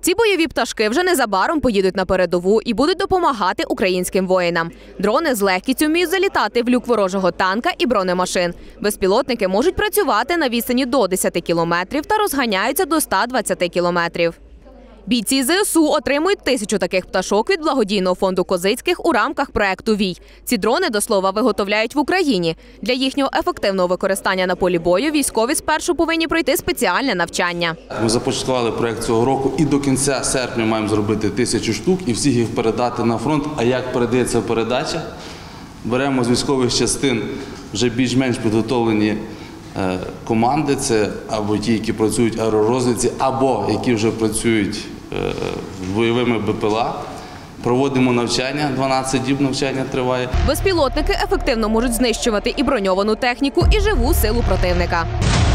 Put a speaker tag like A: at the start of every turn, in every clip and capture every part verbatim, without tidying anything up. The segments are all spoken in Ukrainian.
A: Ці бойові пташки вже незабаром поїдуть на передову і будуть допомагати українським воїнам. Дрони з легкістю вміють залітати в люк ворожого танка і бронемашин. Безпілотники можуть працювати на відстані до десяти кілометрів та розганяються до ста двадцяти кілометрів. Бійці зе ес у отримують тисячу таких пташок від благодійного фонду Козицьких у рамках проекту «Вій». Ці дрони, до слова, виготовляють в Україні. Для їхнього ефективного використання на полі бою військові спершу повинні пройти спеціальне навчання.
B: Ми започаткували проект цього року і до кінця серпня маємо зробити тисячу штук і всіх їх передати на фронт. А як передається передача? Беремо з військових частин вже більш-менш підготовлені команди, це або ті, які працюють в аеророзвідці, або які вже працюють бойовими бе пе ел а. Проводимо навчання, дванадцять діб навчання триває.
A: Безпілотники ефективно можуть знищувати і броньовану техніку, і живу силу противника.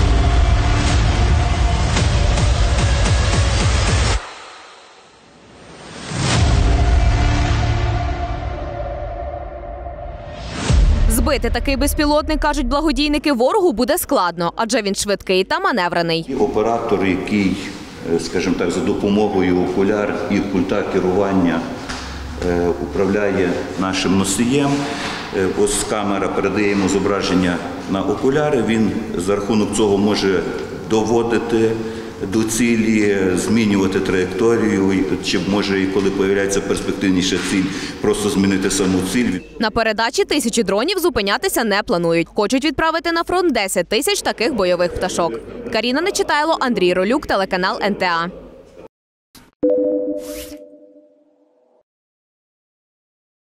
A: Збити такий безпілотник, кажуть благодійники, ворогу буде складно, адже він швидкий та маневрений.
C: Оператор, який, скажімо так, за допомогою окуляр і пульта керування управляє нашим носієм. Ось камера передає йому зображення на окуляри, він за рахунок цього може доводити до цілі, змінювати траєкторію, чи може, коли з'являється перспективніша ціль, просто змінити саму ціль.
A: На передачі тисячі дронів зупинятися не планують. Хочуть відправити на фронт десять тисяч таких бойових пташок. Каріна Нечитайло, Андрій Ролюк, телеканал ен те а.